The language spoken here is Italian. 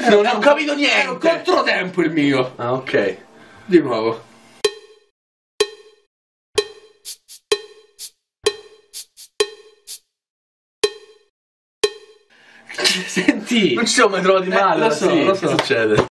Non ho capito niente. È un controtempo il mio. Ah, ok. Di nuovo. Senti. Non ci siamo mai trovati male. Lo so, sì. lo so. Che succede?